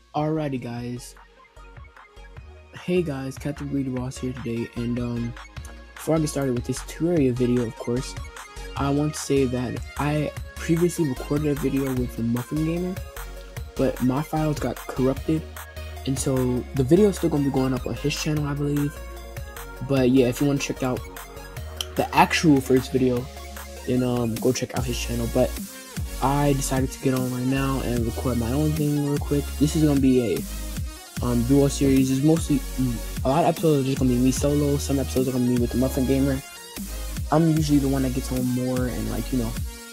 Alrighty guys, hey guys, Captain Greedy Boss here today, and before I get started with this Terraria video, of course, I want to say that I previously recorded a video with the Muffin Gamer, but my files got corrupted, and so the video is still going to be going up on his channel, I believe. But yeah, if you want to check out the actual first video, then go check out his channel. But I decided to get on right now and record my own thing real quick. This is gonna be a duo series. It's mostly a lot of episodes are just gonna be me solo. Some episodes are gonna be with the Muffin Gamer. I'm usually the one that gets on more and, like, you know,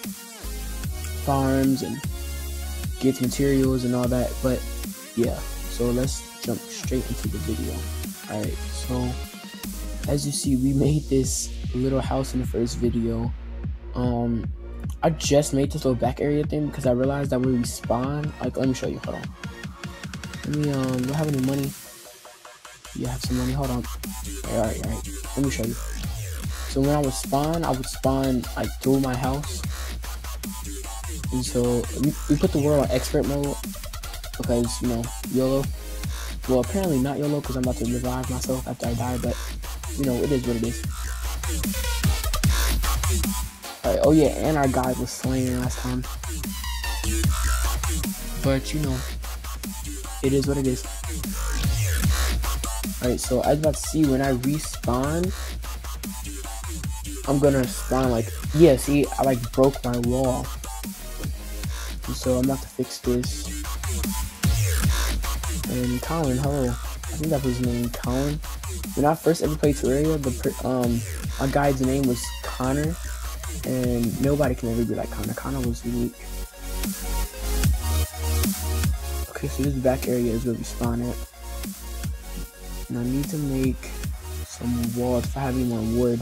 farms and gets materials and all that. But yeah, so let's jump straight into the video. Alright, so as you see, we made this little house in the first video. I just made this little back area thing because I realized that when we spawn, like, let me show you, hold on. Let me, do I have any money? Yeah, I have some money, hold on. Alright, let me show you. So when I would spawn, like through my house. And so we put the world on expert mode because, you know, YOLO. Well, apparently not YOLO because I'm about to revive myself after I die, but, you know, it is what it is. Alright, oh yeah, and our guy was slain last time. But, you know, it is what it is. Alright, so I was about to see when I respawn, I'm gonna spawn like, yeah, see, I like broke my wall. And so I'm about to fix this. And Colin, hello. I think that was his name, Colin. When I first ever played Terraria, my guy's name was Connor. And nobody can ever be like Connor. Connor was unique. Okay, so this back area is where we spawn at. And I need to make some walls if I have any more wood.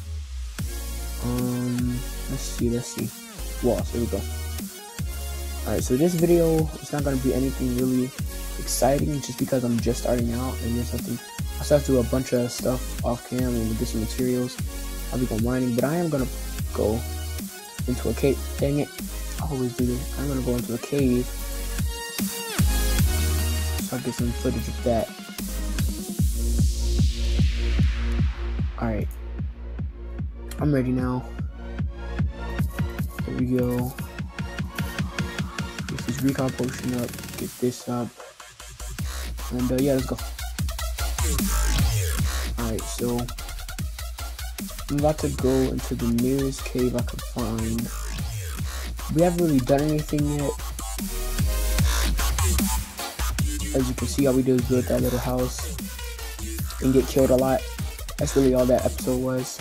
Let's see. Walls, here we go. Alright, so this video is not gonna be anything really exciting just because I'm just starting out and there's something. I still have to do a bunch of stuff off camera and get some materials. I'll be going mining, but I am gonna go into a cave. Dang it, I always do this. I'm gonna go into a cave so I get some footage of that. Alright, I'm ready now. Here we go. Get this recon potion up, get this up, and yeah, let's go. Alright, so I'm about to go into the nearest cave I could find. We haven't really done anything yet. As you can see, all we do is build that little house and get killed a lot. That's really all that episode was.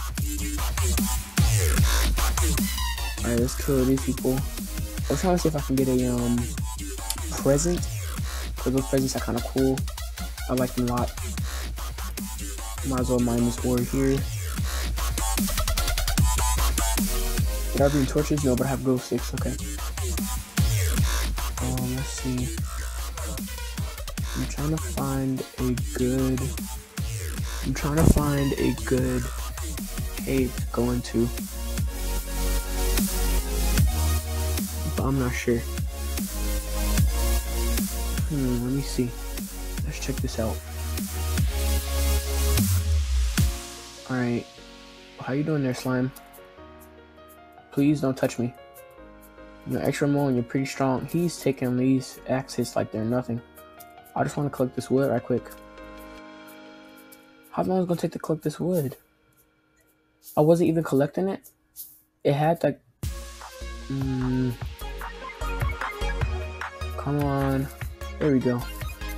Alright, let's kill these people. I'm trying to see if I can get a present, because those presents are kind of cool. I like them a lot. Might as well mine this ore here. Did I bring torches? No, but I have glow sticks. Okay. Let's see. I'm trying to find a good cave to go into, but I'm not sure. Let me see. Let's check this out. Alright. How you doing there, slime? Please don't touch me. You're extra more and you're pretty strong. He's taking these axes like they're nothing. I just want to collect this wood right quick. How long is it going to take to collect this wood? I wasn't even collecting it. It had like... Come on. There we go.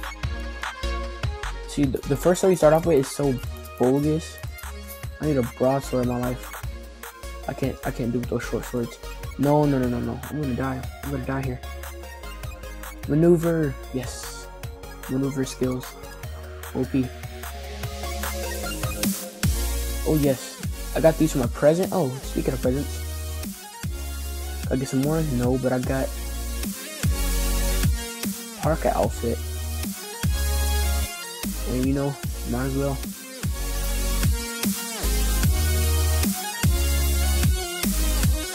See, the first sword you start off with is so bogus. I need a broadsword in my life. I can't do with those short swords. No. I'm gonna die here. Maneuver. Yes. Maneuver skills. OP. Oh yes. I got these for my present. Oh, speaking of presents. Gotta get some more? No, but I got parka outfit. And you know, might as well.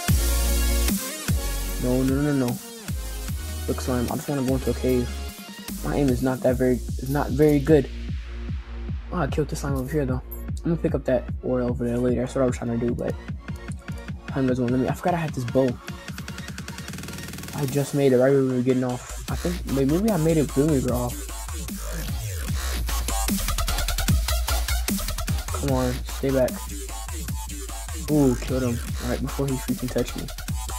No. Look, slime, I just want to go into a cave. My aim is not very good. Oh, I killed the slime over here though. I'm gonna pick up that ore over there later. That's what I was trying to do, but time doesn't let me. I forgot I had this bow. I just made it right when we were getting off. I think maybe I made it when we were off. Come on, stay back. Ooh, killed him right before he freaking touched me.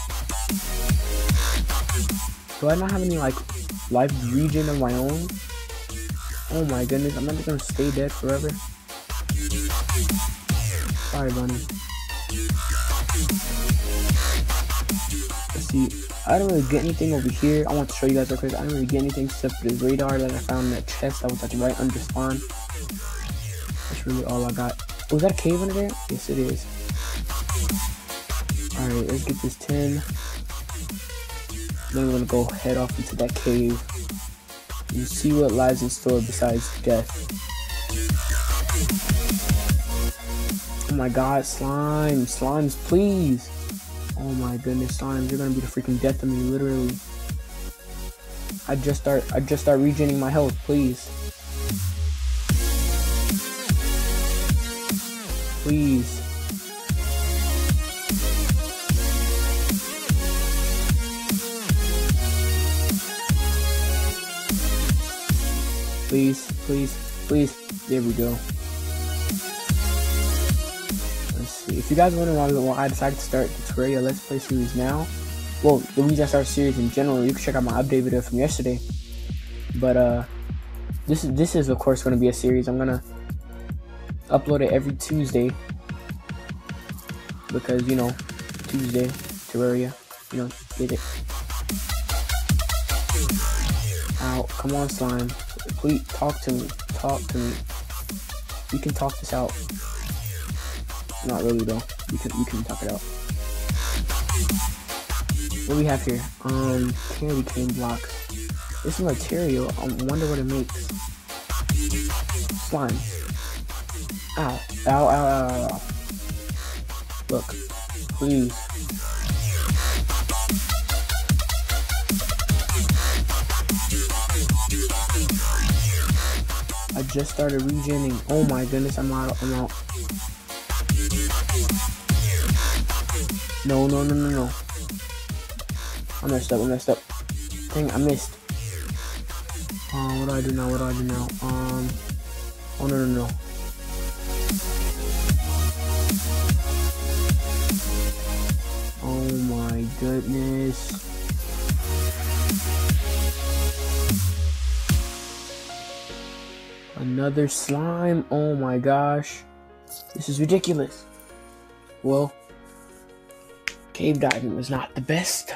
Do I not have any like life regen of my own? Oh my goodness, I'm not gonna stay dead forever. Sorry, bunny. Let's see. I don't really get anything over here. I want to show you guys real quick. I don't really get anything except for the radar that I found in that chest that was like right under spawn. That's really all I got. Oh, is that a cave under there? Yes, it is. Alright, let's get this 10. Then we're gonna go head off into that cave and see what lies in store besides death. Oh my god, slimes, please. Oh my goodness, slimes, you're gonna be the freaking death of me, literally. I just start regening my health, please. Please. Please, please, please. There we go. Let's see. If you guys wonder why I decided to start the Terraria Let's Play series now, well, the reason I started series in general, you can check out my update video from yesterday. But this is of course going to be a series. I'm gonna upload it every Tuesday because Tuesday Terraria, get it. Ow! Come on, slime. Please talk to me. Talk to me. We can talk this out. Not really though. You can talk it out. What do we have here? Candy cane blocks. This is material. I wonder what it makes. Slime. Ow. Ow, ow, ow, ow. Look. Please. I just started regening. Oh my goodness, I'm out. No. I messed up. Dang, I missed. What do I do now? Oh no. Oh my goodness. Another slime. Oh my gosh. This is ridiculous. Well, cave diving was not the best.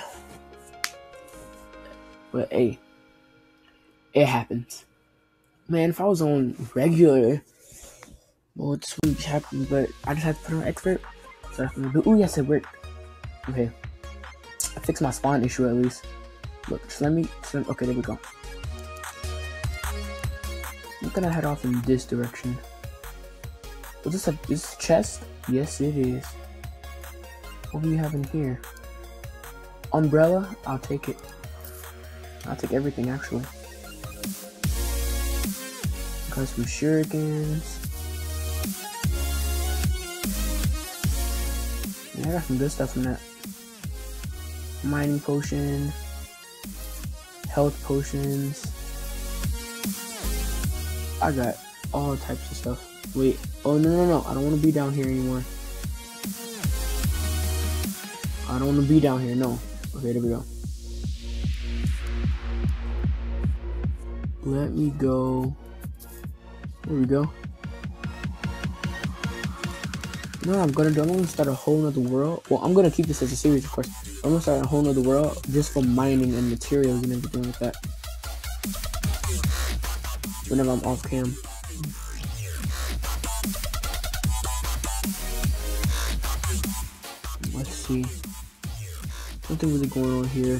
But hey, it happens. Man, if I was on regular, well, this wouldn't be happening, but I just had to put on expert. So I'm gonna do. Oh yes, it worked. Okay. I fixed my spawn issue at least. Look, just let me. Okay, there we go. I'm gonna head off in this direction. Is this a chest? Yes, it is. What do we have in here? Umbrella? I'll take it. I'll take everything actually. Got some shurikens. Yeah, I got some good stuff in that. Mining potion. Health potions. I got all types of stuff. Wait. Oh, no. I don't want to be down here anymore. I don't want to be down here. No. Okay, there we go. Let me go. There we go. You know what I'm gonna do? I'm gonna start a whole nother world. Well, I'm gonna keep this as a series, of course. I'm gonna start a whole nother world just for mining and materials and everything like that. Whenever I'm off cam. Let's see. Nothing really going on here.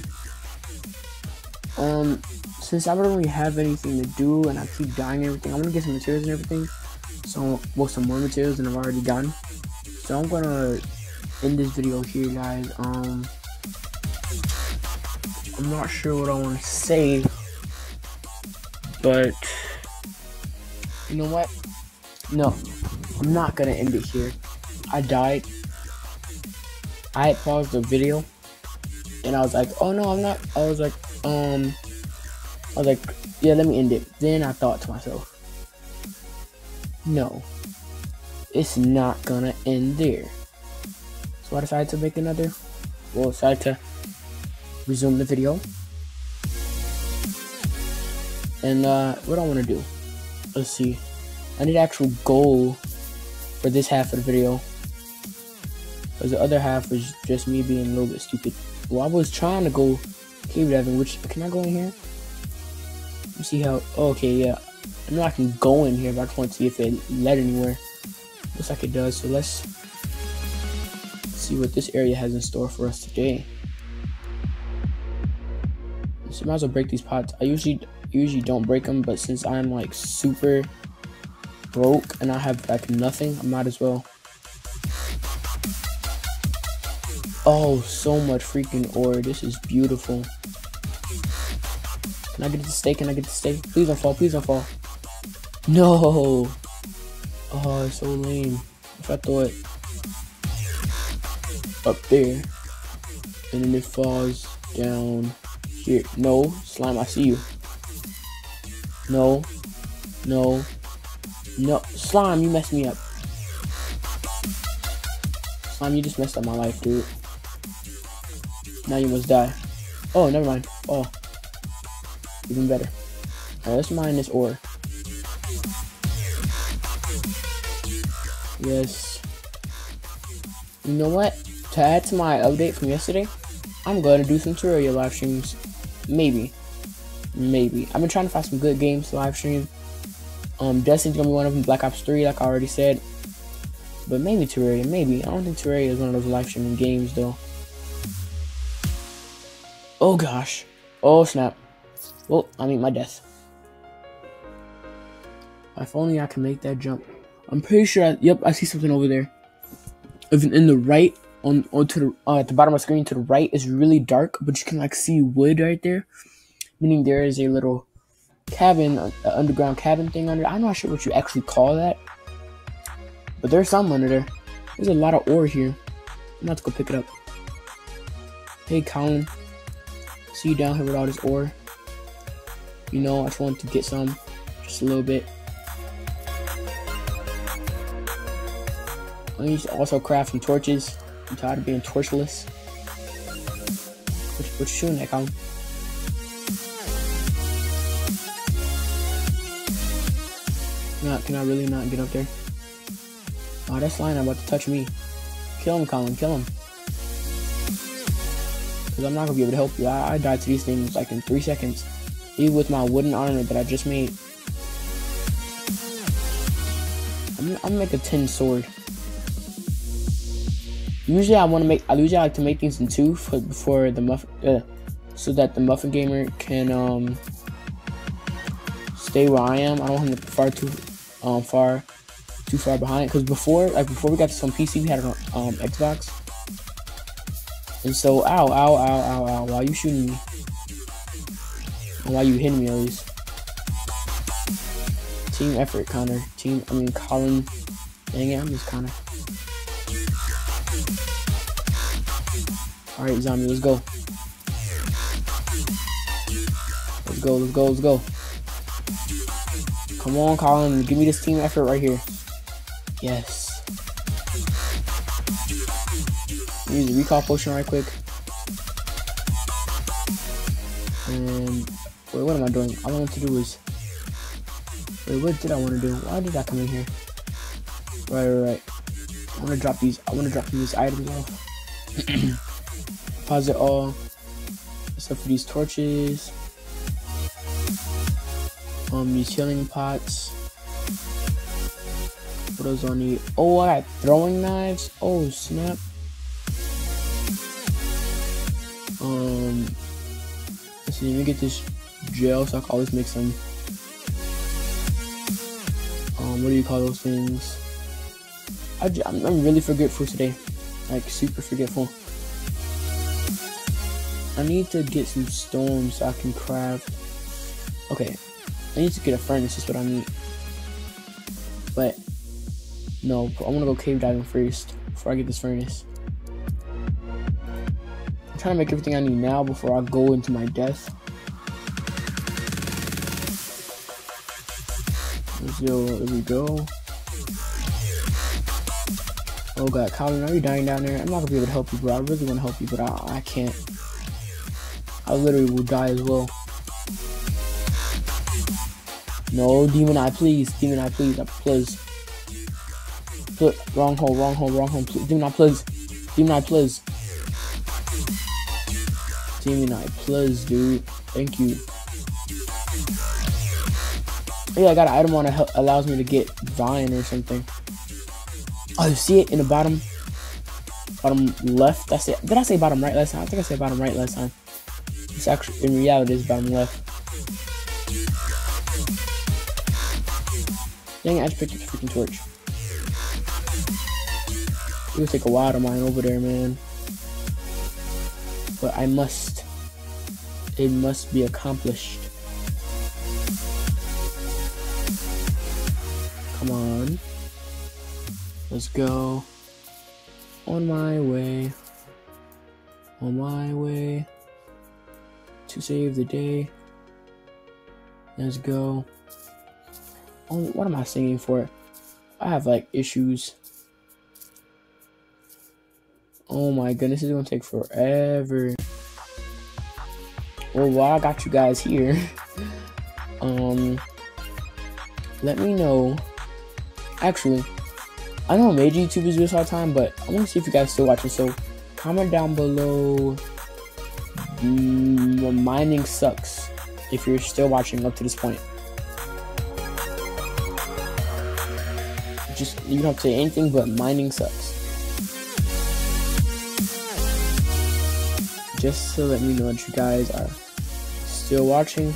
Since I don't really have anything to do and I keep dying and everything, I'm gonna get some materials and everything. So, well, some more materials than I've already gotten. So I'm gonna end this video here, guys. I'm not sure what I want to say. But you know what? No, I'm not gonna end it here. I died. I had paused the video and I was like, oh no, I'm not. I was like, yeah, let me end it. Then I thought to myself, no, it's not gonna end there. So I decided to make another. Well, decided to resume the video. And what I want to do? Let's see. I need an actual goal for this half of the video, because the other half was just me being a little bit stupid. Well, I was trying to go cave diving, which, can I go in here? Let me see how. Oh, okay, yeah. I know I can go in here, but I just want to see if it led anywhere. Looks like it does. So let's see what this area has in store for us today. So I might as well break these pots. I usually don't break them, but since I'm like super broke and I have like nothing, I might as well. Oh, so much freaking ore. This is beautiful. Can I get the steak? Can I get the steak? Please don't fall. Please don't fall. No. Oh, it's so lame. If I throw it up there and then it falls down here. No, slime, I see you. No. No. No. Slime, you messed me up. Slime, you just messed up my life, dude. Now you must die. Oh, never mind. Oh. Even better. Alright, let's mine this ore. Yes. You know what? To add to my update from yesterday, I'm going to do some Terraria live streams. Maybe. I've been trying to find some good games to live stream. Destiny's gonna be one of them. Black Ops 3, like I already said. But maybe Terraria. Maybe. I don't think Terraria is one of those live streaming games, though. Oh gosh. Oh snap. Well, I mean my death. If only I can make that jump. I'm pretty sure. Yep, I see something over there. Even in the right, onto the at the bottom of the screen to the right is really dark, but you can like see wood right there, meaning there is a little cabin, an underground cabin thing under. I'm not sure what you actually call that, but there's some under there. There's a lot of ore here. I'm about to go pick it up. Hey Colin, see you down here with all this ore. You know, I just wanted to get some, just a little bit. I need to also craft some torches. I'm tired of being torchless. What you shooting at, Colin? Can I really not get up there? Oh, that slime about to touch me. Kill him, Colin, kill him. Because I'm not going to be able to help you. I died to these things like in 3 seconds. Even with my wooden armor that I just made. I'm gonna make a tin sword. Usually I like to make things in two before the muffin, so that the Muffin Gamer can stay where I am. I don't want him to be too far behind. Because before we got this on PC, we had it on Xbox. And so, ow, why are you shooting me? Or why are you hitting me at least? Team effort, Colin. Dang it, I'm just Connor. Alright, zombie, let's go. Let's go. Come on, Colin, give me this team effort right here. Yes. Use a recall potion right quick. And wait, what am I doing? All I want to do is. Wait, what did I want to do? Why did I come in here? Right. I want to drop these items off. Pause it all. Except for these torches. These healing pots. What else do I need? Oh, I got throwing knives. Oh, snap. Let's see, let me get this gel so I can always make some. What do you call those things? I'm really forgetful today. Like, super forgetful. I need to get some stone so I can craft. Okay. I need to get a furnace, is what I need. But no, I want to go cave diving first before I get this furnace. I'm trying to make everything I need now before I go into my death. There we go. Oh god, Colin, are you dying down there? I'm not gonna be able to help you, bro. I really want to help you, but I can't. I literally will die as well. No, Demon Eye, please. Demon Eye, please. Please. Wrong hole, wrong hole, wrong hole. Please. Demon Eye, please. Demon Eye, please. Demon Eye, please, dude. Thank you. Yeah, I got an item on that allows me to get Vine or something. Oh, you see it in the bottom left? That's it. Did I say bottom right last time? I think I said bottom right last time. It's actually, in reality, it's bottom left. Dang it, I just picked up the freaking torch. It would take a while to mine over there, man. But I must. It must be accomplished. Come on. Let's go. On my way. On my way. To save the day. Let's go. Oh, what am I singing for? I have like issues. Oh my goodness, it's gonna take forever. Well, while I got you guys here, let me know. Actually, I know I made YouTube videos all the time, but I want to see if you guys still watching. So, comment down below. Mining sucks. If you're still watching up to this point, just you don't have to say anything, but mining sucks. Just to let me know that you guys are still watching,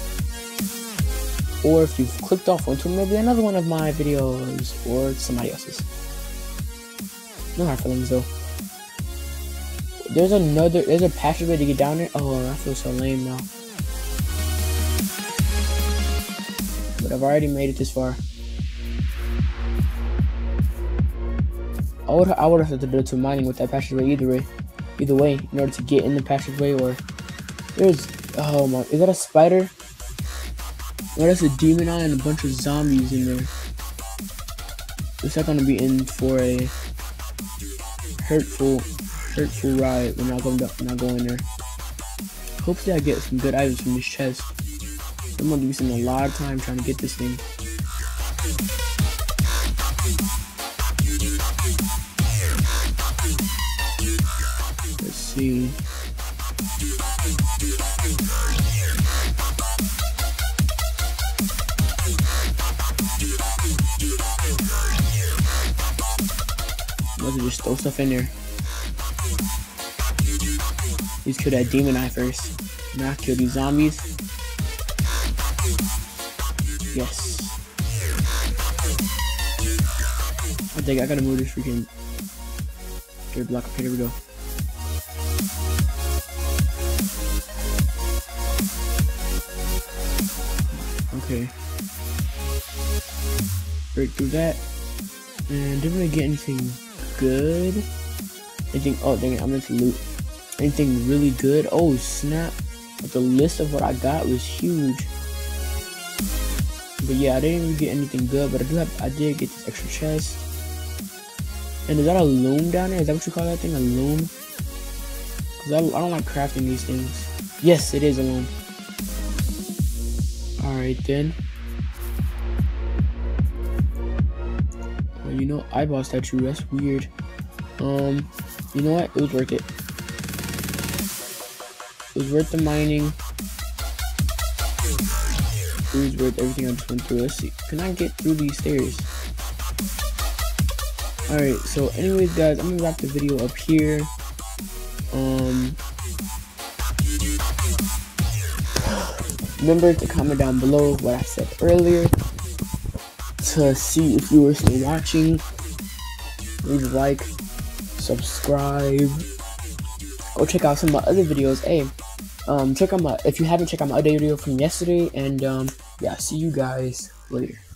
or if you've clicked off onto maybe another one of my videos or somebody else's. No hard feelings though. There's a passageway to get down there. Oh, I feel so lame now. But I've already made it this far. I would have to do to mining with that passageway either way, in order to get in the passageway. Or there's, oh my, is that a spider? No, that's a demon eye and a bunch of zombies in there. Looks like I'm gonna be in for a hurtful ride when I go in there. Hopefully I get some good items from this chest. I'm gonna be spending a lot of time trying to get this thing. Let's see. Let's just throw stuff in there. Let's kill that demon eye first. Now kill these zombies. Yes. I think I gotta move this freaking dirt block. Okay, here we go. Okay. Break through that. And didn't really get anything good. Anything, oh dang it, I meant to loot. Anything really good? Oh snap. But the list of what I got was huge. But yeah, I didn't even get anything good, but I did get this extra chest. And is that a loom down there? Is that what you call that thing? A loom? Because I don't like crafting these things. Yes, it is a loom. Alright then. Well, you know, eyeball statue, that's weird. You know what? It was worth it. It was worth the mining. It was worth everything I just went through. Let's see. Can I get through these stairs? Alright, so anyways guys, I'm gonna wrap the video up here. Remember to comment down below what I said earlier to see if you were still watching. Leave a like, subscribe, go check out some of my other videos. Hey, check out my, if you haven't checked out my other video from yesterday, and yeah, see you guys later.